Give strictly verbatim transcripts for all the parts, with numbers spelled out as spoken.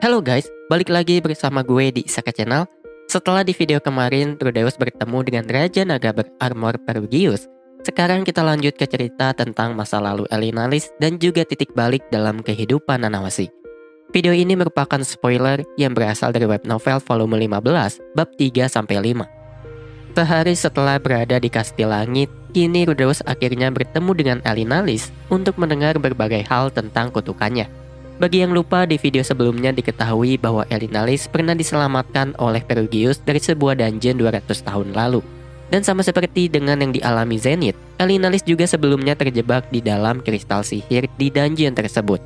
Halo guys, balik lagi bersama gue di Isaka Channel. Setelah di video kemarin Trudeus bertemu dengan Raja Naga berarmor Perugius, sekarang kita lanjut ke cerita tentang masa lalu Elinalis dan juga titik balik dalam kehidupan Nanahoshi. Video ini merupakan spoiler yang berasal dari web novel volume lima belas, bab tiga sampai lima. Sehari setelah berada di Kastil Langit, kini Trudeus akhirnya bertemu dengan Elinalis untuk mendengar berbagai hal tentang kutukannya. Bagi yang lupa, di video sebelumnya diketahui bahwa Elinalis pernah diselamatkan oleh Perugius dari sebuah dungeon dua ratus tahun lalu. Dan sama seperti dengan yang dialami Zenith, Elinalis juga sebelumnya terjebak di dalam kristal sihir di dungeon tersebut.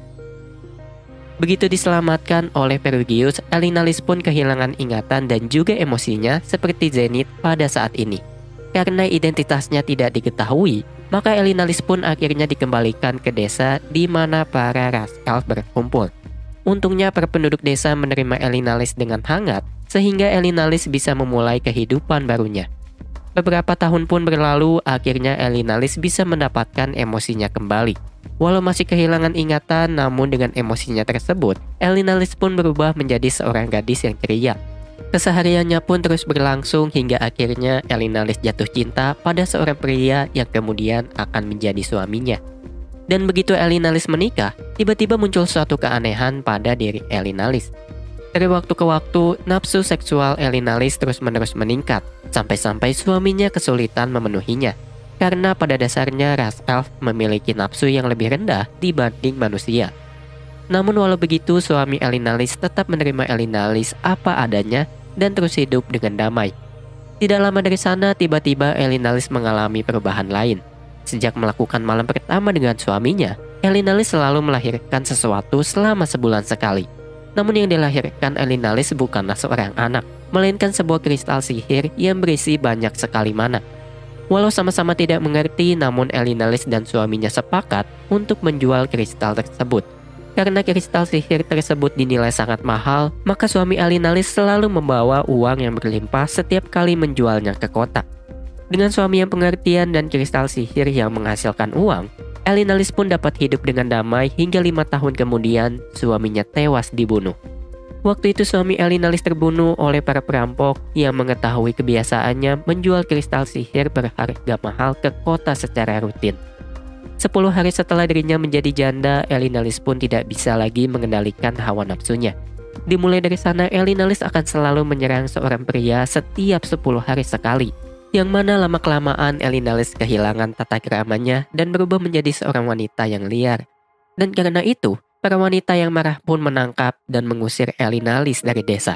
Begitu diselamatkan oleh Perugius, Elinalis pun kehilangan ingatan dan juga emosinya seperti Zenith pada saat ini. Karena identitasnya tidak diketahui, maka Elinalis pun akhirnya dikembalikan ke desa di mana para ras elf berkumpul. Untungnya para penduduk desa menerima Elinalis dengan hangat, sehingga Elinalis bisa memulai kehidupan barunya. Beberapa tahun pun berlalu, akhirnya Elinalis bisa mendapatkan emosinya kembali. Walau masih kehilangan ingatan, namun dengan emosinya tersebut, Elinalis pun berubah menjadi seorang gadis yang ceria. Kesehariannya pun terus berlangsung hingga akhirnya Elinalis jatuh cinta pada seorang pria yang kemudian akan menjadi suaminya. Dan begitu Elinalis menikah, tiba-tiba muncul suatu keanehan pada diri Elinalis. Dari waktu ke waktu, nafsu seksual Elinalis terus-menerus meningkat, sampai-sampai suaminya kesulitan memenuhinya. Karena pada dasarnya ras elf memiliki nafsu yang lebih rendah dibanding manusia. Namun walau begitu, suami Elinalis tetap menerima Elinalis apa adanya dan terus hidup dengan damai. Tidak lama dari sana, tiba-tiba Elinalis mengalami perubahan lain. Sejak melakukan malam pertama dengan suaminya, Elinalis selalu melahirkan sesuatu selama sebulan sekali. Namun yang dilahirkan Elinalis bukanlah seorang anak, melainkan sebuah kristal sihir yang berisi banyak sekali mana. Walau sama-sama tidak mengerti, namun Elinalis dan suaminya sepakat untuk menjual kristal tersebut. Karena kristal sihir tersebut dinilai sangat mahal, maka suami Elinalis selalu membawa uang yang berlimpah setiap kali menjualnya ke kota. Dengan suami yang pengertian dan kristal sihir yang menghasilkan uang, Elinalis pun dapat hidup dengan damai hingga lima tahun kemudian suaminya tewas dibunuh. Waktu itu suami Elinalis terbunuh oleh para perampok yang mengetahui kebiasaannya menjual kristal sihir berharga mahal ke kota secara rutin. Sepuluh hari setelah dirinya menjadi janda, Elinalis pun tidak bisa lagi mengendalikan hawa nafsunya. Dimulai dari sana, Elinalis akan selalu menyerang seorang pria setiap sepuluh hari sekali. Yang mana lama-kelamaan Elinalis kehilangan tata keramanya dan berubah menjadi seorang wanita yang liar. Dan karena itu, para wanita yang marah pun menangkap dan mengusir Elinalis dari desa.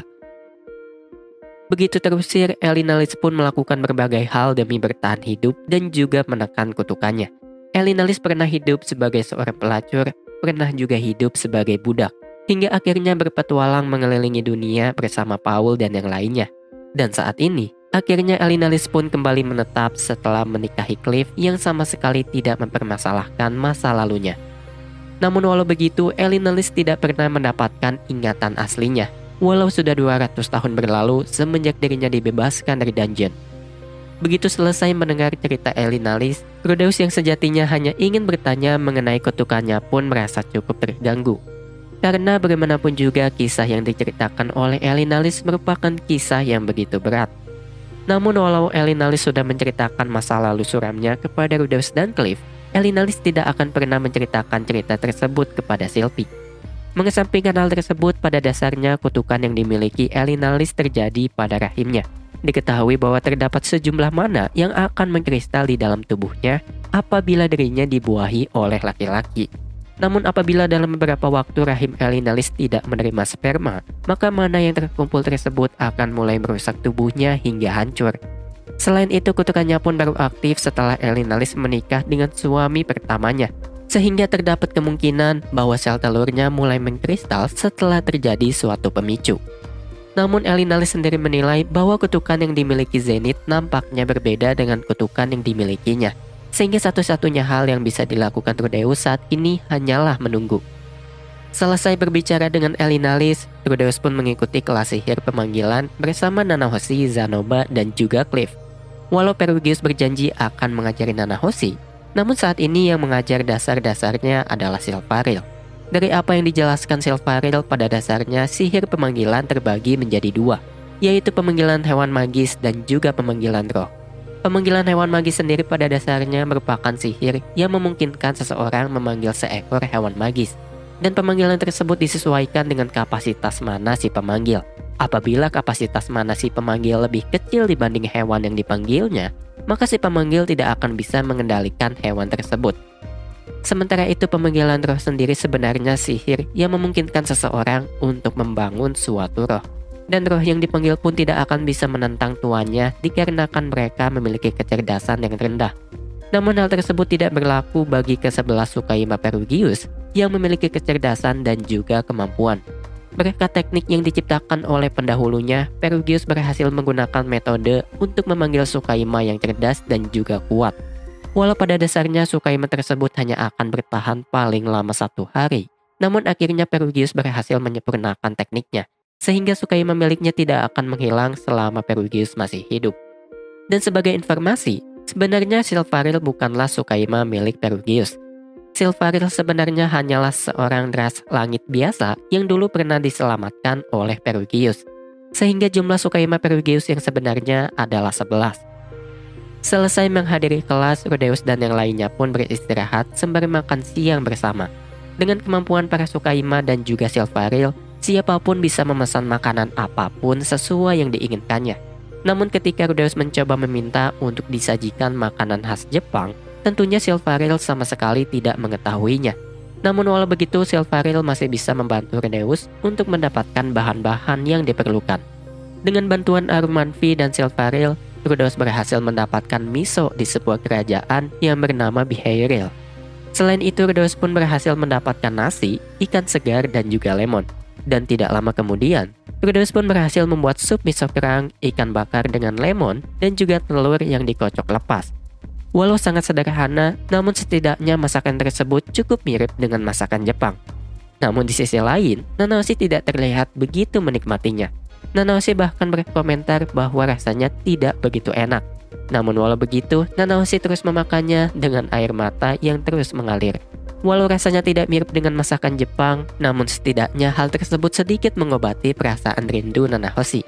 Begitu terusir, Elinalis pun melakukan berbagai hal demi bertahan hidup dan juga menekan kutukannya. Elinalis pernah hidup sebagai seorang pelacur, pernah juga hidup sebagai budak, hingga akhirnya berpetualang mengelilingi dunia bersama Paul dan yang lainnya. Dan saat ini, akhirnya Elinalis pun kembali menetap setelah menikahi Cliff yang sama sekali tidak mempermasalahkan masa lalunya. Namun walau begitu, Elinalis tidak pernah mendapatkan ingatan aslinya, walau sudah dua ratus tahun berlalu semenjak dirinya dibebaskan dari dungeon. Begitu selesai mendengar cerita Elinalis, Trudeus yang sejatinya hanya ingin bertanya mengenai kutukannya pun merasa cukup terganggu. Karena bagaimanapun juga kisah yang diceritakan oleh Elinalis merupakan kisah yang begitu berat. Namun walau Elinalis sudah menceritakan masa lalu suramnya kepada Trudeus dan Cliff, Elinalis tidak akan pernah menceritakan cerita tersebut kepada Sylvie. Mengesampingkan hal tersebut, pada dasarnya kutukan yang dimiliki Elinalis terjadi pada rahimnya. Diketahui bahwa terdapat sejumlah mana yang akan mengkristal di dalam tubuhnya apabila dirinya dibuahi oleh laki-laki. Namun apabila dalam beberapa waktu rahim Elinalis tidak menerima sperma, maka mana yang terkumpul tersebut akan mulai merusak tubuhnya hingga hancur. Selain itu, kutukannya pun baru aktif setelah Elinalis menikah dengan suami pertamanya, sehingga terdapat kemungkinan bahwa sel telurnya mulai mengkristal setelah terjadi suatu pemicu. Namun Elinalis sendiri menilai bahwa kutukan yang dimiliki Zenith nampaknya berbeda dengan kutukan yang dimilikinya, sehingga satu-satunya hal yang bisa dilakukan Trudeus saat ini hanyalah menunggu. Selesai berbicara dengan Elinalis, Trudeus pun mengikuti kelas sihir pemanggilan bersama Nanahoshi, Zanoba, dan juga Cliff. Walau Perugius berjanji akan mengajari Nanahoshi, namun saat ini yang mengajar dasar-dasarnya adalah Silvaril. Dari apa yang dijelaskan Silvaril, pada dasarnya sihir pemanggilan terbagi menjadi dua, yaitu pemanggilan hewan magis dan juga pemanggilan roh. Pemanggilan hewan magis sendiri pada dasarnya merupakan sihir yang memungkinkan seseorang memanggil seekor hewan magis. Dan pemanggilan tersebut disesuaikan dengan kapasitas mana si pemanggil. Apabila kapasitas mana si pemanggil lebih kecil dibanding hewan yang dipanggilnya, maka si pemanggil tidak akan bisa mengendalikan hewan tersebut. Sementara itu, pemanggilan roh sendiri sebenarnya sihir yang memungkinkan seseorang untuk membangun suatu roh. Dan roh yang dipanggil pun tidak akan bisa menentang tuannya dikarenakan mereka memiliki kecerdasan yang rendah. Namun hal tersebut tidak berlaku bagi kesebelas Tsukaima Perugius yang memiliki kecerdasan dan juga kemampuan. Berkat teknik yang diciptakan oleh pendahulunya, Perugius berhasil menggunakan metode untuk memanggil Tsukaima yang cerdas dan juga kuat. Walau pada dasarnya Tsukaima tersebut hanya akan bertahan paling lama satu hari, namun akhirnya Perugius berhasil menyempurnakan tekniknya, sehingga Tsukaima miliknya tidak akan menghilang selama Perugius masih hidup. Dan sebagai informasi, sebenarnya Silvaril bukanlah Tsukaima milik Perugius. Silvaril sebenarnya hanyalah seorang dras langit biasa yang dulu pernah diselamatkan oleh Perugius, sehingga jumlah Tsukaima Perugius yang sebenarnya adalah sebelas. Selesai menghadiri kelas, Rudeus dan yang lainnya pun beristirahat sembari makan siang bersama. Dengan kemampuan para Tsukaima dan juga Silvaril, siapapun bisa memesan makanan apapun sesuai yang diinginkannya. Namun ketika Rudeus mencoba meminta untuk disajikan makanan khas Jepang, tentunya Silvaril sama sekali tidak mengetahuinya. Namun walau begitu, Silvaril masih bisa membantu Rudeus untuk mendapatkan bahan-bahan yang diperlukan. Dengan bantuan Arumanfi dan Silvaril, Rudeus berhasil mendapatkan miso di sebuah kerajaan yang bernama Bihairil. Selain itu, Rudeus pun berhasil mendapatkan nasi, ikan segar, dan juga lemon. Dan tidak lama kemudian, Rudeus pun berhasil membuat sup miso kerang, ikan bakar dengan lemon, dan juga telur yang dikocok lepas. Walau sangat sederhana, namun setidaknya masakan tersebut cukup mirip dengan masakan Jepang. Namun di sisi lain, Nanahoshi tidak terlihat begitu menikmatinya. Nanahoshi bahkan berkomentar bahwa rasanya tidak begitu enak. Namun walau begitu, Nanahoshi terus memakannya dengan air mata yang terus mengalir. Walau rasanya tidak mirip dengan masakan Jepang, namun setidaknya hal tersebut sedikit mengobati perasaan rindu Nanahoshi.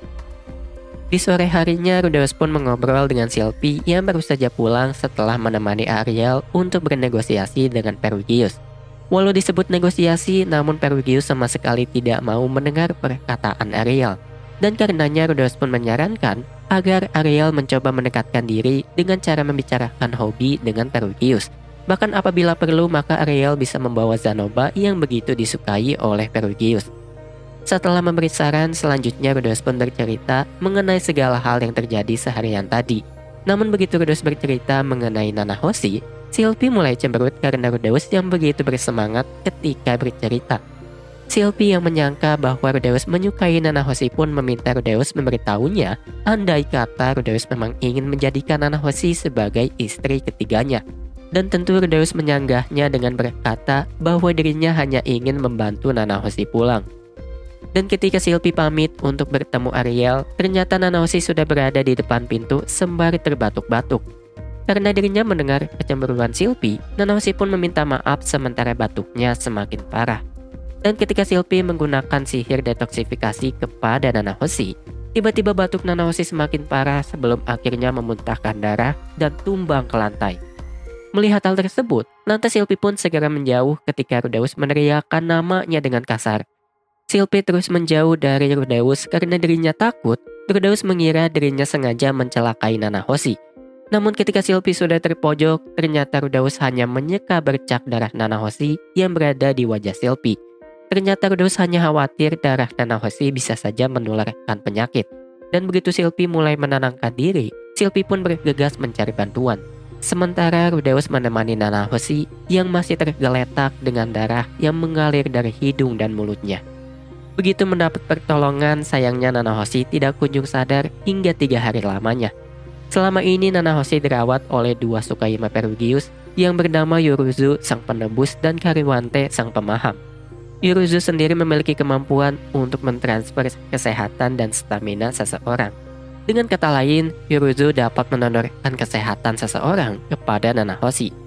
Di sore harinya, Rudeus pun mengobrol dengan Sylvie yang baru saja pulang setelah menemani Ariel untuk bernegosiasi dengan Perugius. Walau disebut negosiasi, namun Perugius sama sekali tidak mau mendengar perkataan Ariel. Dan karenanya Rudeus pun menyarankan agar Ariel mencoba mendekatkan diri dengan cara membicarakan hobi dengan Perugius. Bahkan apabila perlu, maka Ariel bisa membawa Zanoba yang begitu disukai oleh Perugius. Setelah memberi saran, selanjutnya Rudeus pun bercerita mengenai segala hal yang terjadi seharian tadi. Namun begitu Rudeus bercerita mengenai Nanahoshi, Sylvie mulai cemberut karena Rudeus yang begitu bersemangat ketika bercerita. Sylvie yang menyangka bahwa Rudeus menyukai Nanahoshi pun meminta Rudeus memberitahunya andai kata Rudeus memang ingin menjadikan Nanahoshi sebagai istri ketiganya. Dan tentu Rudeus menyanggahnya dengan berkata bahwa dirinya hanya ingin membantu Nanahoshi pulang. Dan ketika Sylvie pamit untuk bertemu Ariel, ternyata Nanahoshi sudah berada di depan pintu sembari terbatuk-batuk. Karena dirinya mendengar kecemburuan Sylvie, Nanahoshi pun meminta maaf sementara batuknya semakin parah. Dan ketika Sylvie menggunakan sihir detoksifikasi kepada Nanahoshi, tiba-tiba batuk Nanahoshi semakin parah sebelum akhirnya memuntahkan darah dan tumbang ke lantai. Melihat hal tersebut, lantas Sylvie pun segera menjauh ketika Rudeus meneriakkan namanya dengan kasar. Sylvie terus menjauh dari Rudeus karena dirinya takut Rudeus mengira dirinya sengaja mencelakai Nanahoshi. Namun ketika Sylvie sudah terpojok, ternyata Rudeus hanya menyeka bercak darah Nanahoshi yang berada di wajah Sylvie. Ternyata Rudeus hanya khawatir darah Nanahoshi bisa saja menularkan penyakit. Dan begitu Sylvie mulai menenangkan diri, Sylvie pun bergegas mencari bantuan. Sementara Rudeus menemani Nanahoshi yang masih tergeletak dengan darah yang mengalir dari hidung dan mulutnya. Begitu mendapat pertolongan, sayangnya Nanahoshi tidak kunjung sadar hingga tiga hari lamanya. Selama ini Nanahoshi dirawat oleh dua Tsukaima Perugius yang bernama Yuruzu sang penebus dan Kariwante sang pemaham. Yuruzu sendiri memiliki kemampuan untuk mentransfer kesehatan dan stamina seseorang. Dengan kata lain, Yuruzu dapat mendonorkan kesehatan seseorang kepada Nanahoshi.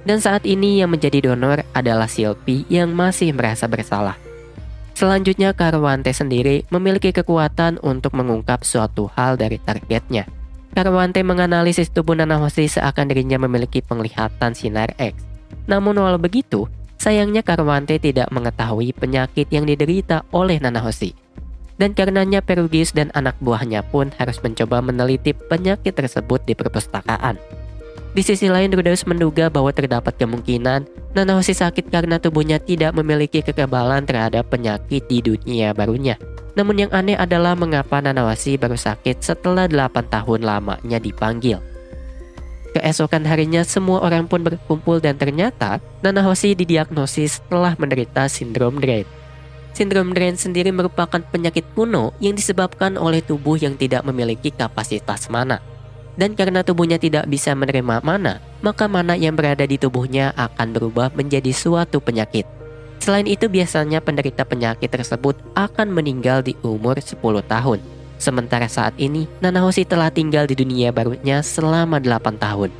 Dan saat ini yang menjadi donor adalah Sylvie yang masih merasa bersalah. Selanjutnya, Karwante sendiri memiliki kekuatan untuk mengungkap suatu hal dari targetnya. Karwante menganalisis tubuh Nanahoshi seakan dirinya memiliki penglihatan sinar X. Namun walau begitu, sayangnya Karwante tidak mengetahui penyakit yang diderita oleh Nanahoshi. Dan karenanya Perugius dan anak buahnya pun harus mencoba meneliti penyakit tersebut di perpustakaan. Di sisi lain, Rudeus menduga bahwa terdapat kemungkinan Nanahoshi sakit karena tubuhnya tidak memiliki kekebalan terhadap penyakit di dunia barunya. Namun yang aneh adalah mengapa Nanahoshi baru sakit setelah delapan tahun lamanya dipanggil. Keesokan harinya semua orang pun berkumpul dan ternyata Nanahoshi didiagnosis telah menderita sindrom Drain. Sindrom Drain sendiri merupakan penyakit kuno yang disebabkan oleh tubuh yang tidak memiliki kapasitas mana. Dan karena tubuhnya tidak bisa menerima mana, maka mana yang berada di tubuhnya akan berubah menjadi suatu penyakit. Selain itu, biasanya penderita penyakit tersebut akan meninggal di umur sepuluh tahun. Sementara saat ini, Nanahoshi telah tinggal di dunia barunya selama delapan tahun.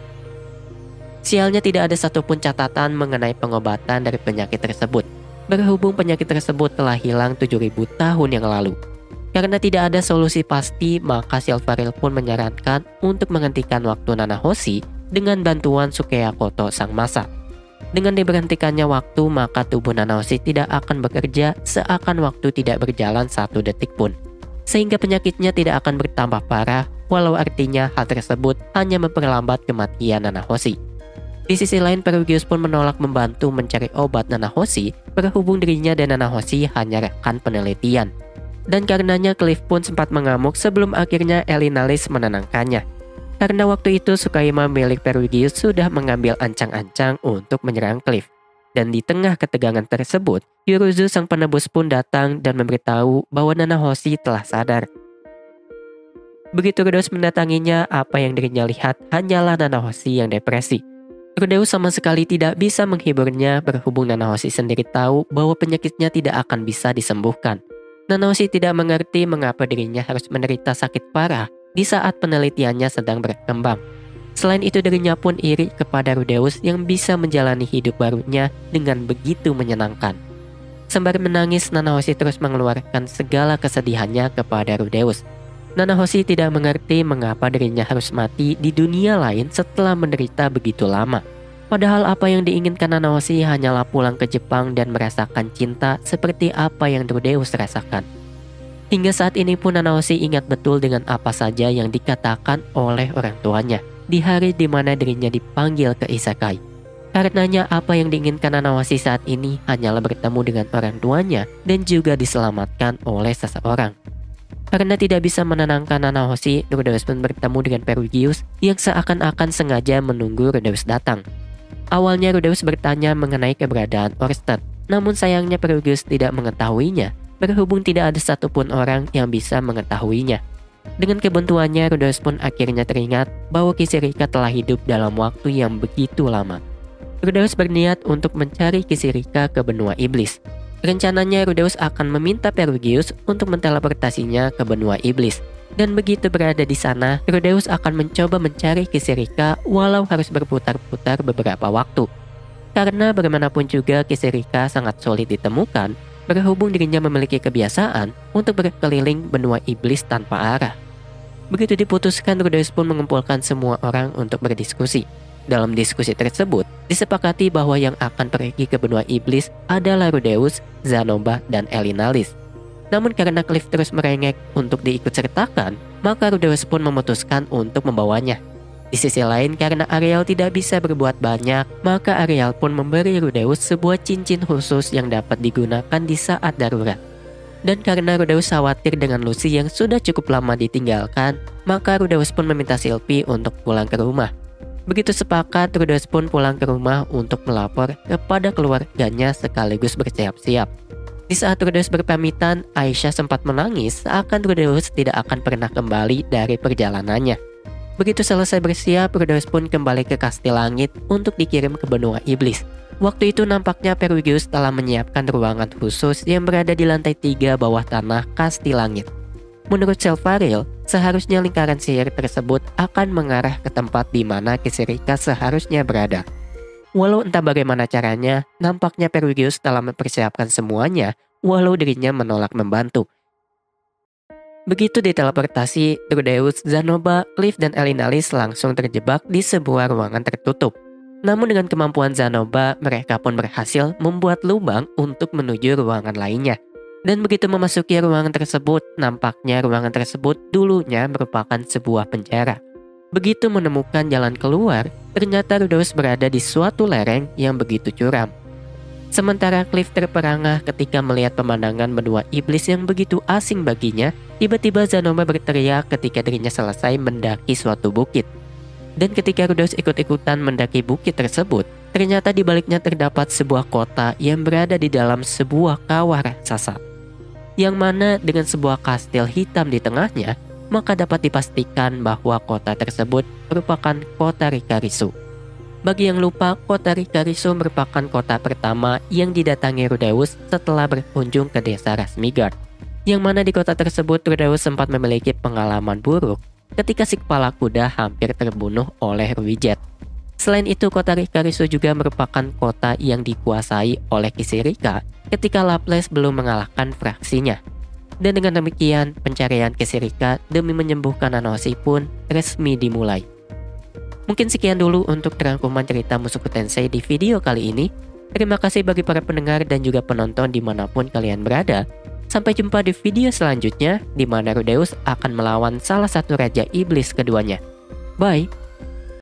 Sialnya tidak ada satupun catatan mengenai pengobatan dari penyakit tersebut. Berhubung penyakit tersebut telah hilang tujuh ribu tahun yang lalu. Karena tidak ada solusi pasti, maka Silveril pun menyarankan untuk menghentikan waktu Nanahoshi dengan bantuan Sukeakoto Sang Masa. Dengan diberhentikannya waktu, maka tubuh Nanahoshi tidak akan bekerja seakan waktu tidak berjalan satu detik pun. Sehingga penyakitnya tidak akan bertambah parah, walau artinya hal tersebut hanya memperlambat kematian Nanahoshi. Di sisi lain, Perugius pun menolak membantu mencari obat Nanahoshi, berhubung dirinya dan Nanahoshi hanya rekan penelitian. Dan karenanya Cliff pun sempat mengamuk sebelum akhirnya Elinalis menenangkannya. Karena waktu itu Tsukaima milik Perugius sudah mengambil ancang-ancang untuk menyerang Cliff. Dan di tengah ketegangan tersebut, Yuruzu sang penebus pun datang dan memberitahu bahwa Nanahoshi telah sadar. Begitu Rudeus mendatanginya, apa yang dirinya lihat hanyalah Nanahoshi yang depresi. Rudeus sama sekali tidak bisa menghiburnya berhubung Nanahoshi sendiri tahu bahwa penyakitnya tidak akan bisa disembuhkan. Nanahoshi tidak mengerti mengapa dirinya harus menderita sakit parah di saat penelitiannya sedang berkembang. Selain itu, dirinya pun iri kepada Rudeus yang bisa menjalani hidup barunya dengan begitu menyenangkan. Sembari menangis, Nanahoshi terus mengeluarkan segala kesedihannya kepada Rudeus. Nanahoshi tidak mengerti mengapa dirinya harus mati di dunia lain setelah menderita begitu lama. Padahal apa yang diinginkan Nanahoshi hanyalah pulang ke Jepang dan merasakan cinta seperti apa yang Rudeus rasakan. Hingga saat ini pun Nanahoshi ingat betul dengan apa saja yang dikatakan oleh orang tuanya di hari di mana dirinya dipanggil ke Isekai. Karenanya apa yang diinginkan Nanahoshi saat ini hanyalah bertemu dengan orang tuanya dan juga diselamatkan oleh seseorang. Karena tidak bisa menenangkan Nanahoshi, Rudeus pun bertemu dengan Perugius yang seakan-akan sengaja menunggu Rudeus datang. Awalnya Rudeus bertanya mengenai keberadaan Orsted, namun sayangnya Perugius tidak mengetahuinya, berhubung tidak ada satupun orang yang bisa mengetahuinya. Dengan kebuntuannya, Rudeus pun akhirnya teringat bahwa Kisirika telah hidup dalam waktu yang begitu lama. Rudeus berniat untuk mencari Kisirika ke benua iblis. Rencananya Rudeus akan meminta Perugius untuk menteleportasinya ke benua iblis. Dan begitu berada di sana, Rudeus akan mencoba mencari Kisirika walau harus berputar-putar beberapa waktu. Karena bagaimanapun juga Kisirika sangat sulit ditemukan, berhubung dirinya memiliki kebiasaan untuk berkeliling benua iblis tanpa arah. Begitu diputuskan, Rudeus pun mengumpulkan semua orang untuk berdiskusi. Dalam diskusi tersebut, disepakati bahwa yang akan pergi ke benua iblis adalah Rudeus, Zanoba, dan Elinalis. Namun karena Cliff terus merengek untuk diikutsertakan, maka Rudeus pun memutuskan untuk membawanya. Di sisi lain, karena Ariel tidak bisa berbuat banyak, maka Ariel pun memberi Rudeus sebuah cincin khusus yang dapat digunakan di saat darurat. Dan karena Rudeus khawatir dengan Lucy yang sudah cukup lama ditinggalkan, maka Rudeus pun meminta Sylvie untuk pulang ke rumah. Begitu sepakat, Rudeus pun pulang ke rumah untuk melapor kepada keluarganya sekaligus bersiap-siap. Di saat Rudeus berpamitan, Aisyah sempat menangis seakan Rudeus tidak akan pernah kembali dari perjalanannya. Begitu selesai bersiap, Rudeus pun kembali ke Kastil Langit untuk dikirim ke benua iblis. Waktu itu nampaknya Perugius telah menyiapkan ruangan khusus yang berada di lantai tiga bawah tanah Kastil Langit. Menurut Silveril, seharusnya lingkaran sihir tersebut akan mengarah ke tempat di mana Kisirika seharusnya berada. Walau entah bagaimana caranya, nampaknya Perugius telah mempersiapkan semuanya, walau dirinya menolak membantu. Begitu diteleportasi, Rudeus, Zanoba, Leaf, dan Elinalis langsung terjebak di sebuah ruangan tertutup. Namun dengan kemampuan Zanoba, mereka pun berhasil membuat lubang untuk menuju ruangan lainnya. Dan begitu memasuki ruangan tersebut, nampaknya ruangan tersebut dulunya merupakan sebuah penjara. Begitu menemukan jalan keluar, ternyata Rudeus berada di suatu lereng yang begitu curam. Sementara Cliff terperangah ketika melihat pemandangan benua iblis yang begitu asing baginya, tiba-tiba Zanoba berteriak ketika dirinya selesai mendaki suatu bukit. Dan ketika Rudeus ikut-ikutan mendaki bukit tersebut, ternyata di baliknya terdapat sebuah kota yang berada di dalam sebuah kawah raksasa. Yang mana dengan sebuah kastil hitam di tengahnya, maka dapat dipastikan bahwa kota tersebut merupakan kota Rikarisu. Bagi yang lupa, kota Rikarisu merupakan kota pertama yang didatangi Rudeus setelah berkunjung ke desa Rasmigard. Yang mana di kota tersebut Rudeus sempat memiliki pengalaman buruk ketika si kepala kuda hampir terbunuh oleh Ruijet. Selain itu, kota Rikarisu juga merupakan kota yang dikuasai oleh Kisirika ketika Laples belum mengalahkan fraksinya. Dan dengan demikian, pencarian Kisirika demi menyembuhkan Nanoshi pun resmi dimulai. Mungkin sekian dulu untuk rangkuman cerita Mushoku Tensei di video kali ini. Terima kasih bagi para pendengar dan juga penonton dimanapun kalian berada. Sampai jumpa di video selanjutnya, di mana Rudeus akan melawan salah satu Raja Iblis keduanya. Bye!